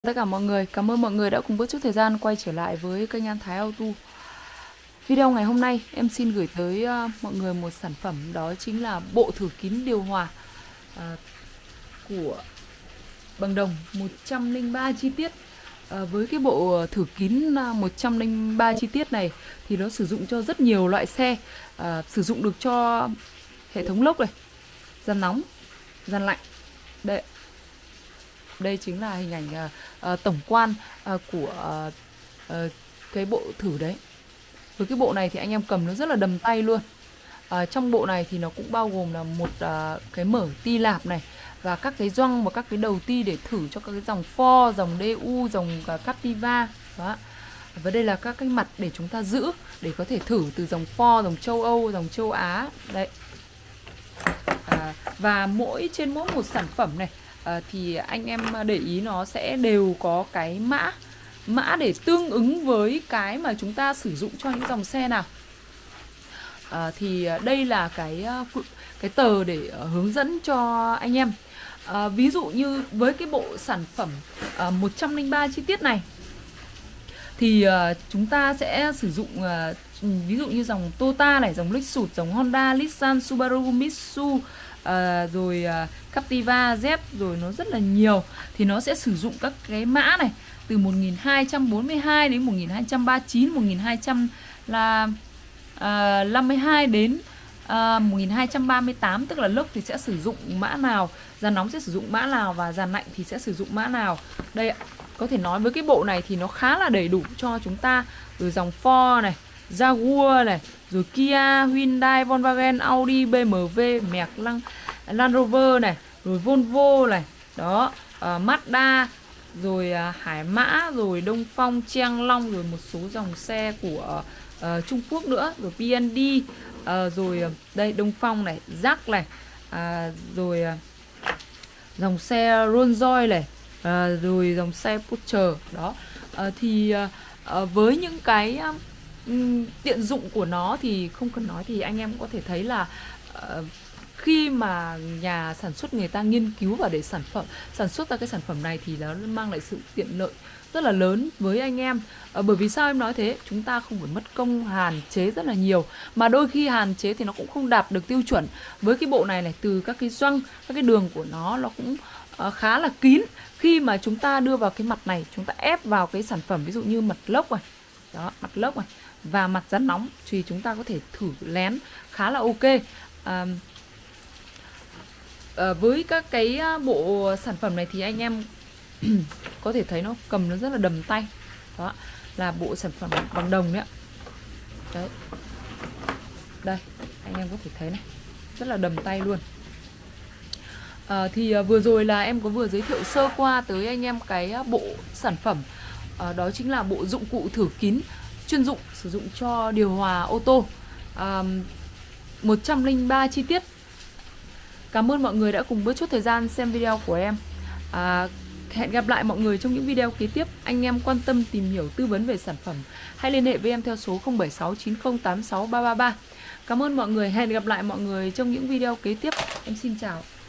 Tất cả mọi người, cảm ơn mọi người đã cùng bớt chút thời gian quay trở lại với kênh An Thái Auto. Video ngày hôm nay em xin gửi tới mọi người một sản phẩm, đó chính là bộ thử kín điều hòa của bằng đồng 103 chi tiết. Với cái bộ thử kín 103 chi tiết này thì nó sử dụng cho rất nhiều loại xe, sử dụng được cho hệ thống lốc này, gian nóng, gian lạnh. Đây chính là hình ảnh tổng quan của cái bộ thử đấy. Với cái bộ này thì anh em cầm nó rất là đầm tay luôn. Trong bộ này thì nó cũng bao gồm là một cái mở ti lạp này, và các cái gioăng và các cái đầu ti để thử cho các cái dòng Ford, dòng DU, dòng Captiva đó. Và đây là các cái mặt để chúng ta giữ, để có thể thử từ dòng Ford, dòng châu Âu, dòng châu Á đấy. Và trên mỗi một sản phẩm này thì anh em để ý nó sẽ đều có cái mã để tương ứng với cái mà chúng ta sử dụng cho những dòng xe nào. Thì đây là cái tờ để hướng dẫn cho anh em. Ví dụ như với cái bộ sản phẩm 103 chi tiết này thì chúng ta sẽ sử dụng ví dụ như dòng Toyota này, dòng Lexus, dòng Honda, Nissan, Subaru, Mitsubishi, rồi Captiva, Z, rồi nó rất là nhiều. Thì nó sẽ sử dụng các cái mã này từ 1242 đến 1239, 1252 đến 1238, tức là lốc thì sẽ sử dụng mã nào, dàn nóng sẽ sử dụng mã nào, và dàn lạnh thì sẽ sử dụng mã nào. Đây ạ, có thể nói với cái bộ này thì nó khá là đầy đủ cho chúng ta. Rồi dòng Ford này, Jaguar này, rồi Kia, Hyundai, Volkswagen, Audi, BMW, Merc, Land Rover này, rồi Volvo này, đó, Mazda, rồi Hải Mã, rồi Đông Phong, Trang Long, rồi một số dòng xe của Trung Quốc nữa, rồi BND, rồi đây Đông Phong này, Jac này, rồi dòng xe Rolls-Royce này, rồi dòng xe Porsche đó. Thì với những cái tiện dụng của nó thì không cần nói, thì anh em cũng có thể thấy là khi mà nhà sản xuất người ta nghiên cứu và để sản xuất ra cái sản phẩm này thì nó mang lại sự tiện lợi rất là lớn với anh em. Bởi vì sao em nói thế? Chúng ta không phải mất công hàn chế rất là nhiều, mà đôi khi hàn chế thì nó cũng không đạt được tiêu chuẩn. Với cái bộ này này, từ các cái gioăng, các cái đường của nó cũng khá là kín. Khi mà chúng ta đưa vào cái mặt này, chúng ta ép vào cái sản phẩm, ví dụ như mặt lốc này, đó, mặt lốc này và mặt rắn nóng, thì chúng ta có thể thử lén khá là ok. Với các cái bộ sản phẩm này thì anh em có thể thấy nó cầm nó rất là đầm tay. Đó là bộ sản phẩm bằng đồng đấy ạ. Đấy, đây anh em có thể thấy này, rất là đầm tay luôn. Thì vừa rồi là em có vừa giới thiệu sơ qua tới anh em cái bộ sản phẩm, đó chính là bộ dụng cụ thử kín chuyên dụng sử dụng cho điều hòa ô tô, 103 chi tiết. Cảm ơn mọi người đã cùng bớt chút thời gian xem video của em. Hẹn gặp lại mọi người trong những video kế tiếp. Anh em quan tâm tìm hiểu tư vấn về sản phẩm, hãy liên hệ với em theo số 0769086333. Cảm ơn mọi người, hẹn gặp lại mọi người trong những video kế tiếp. Em xin chào.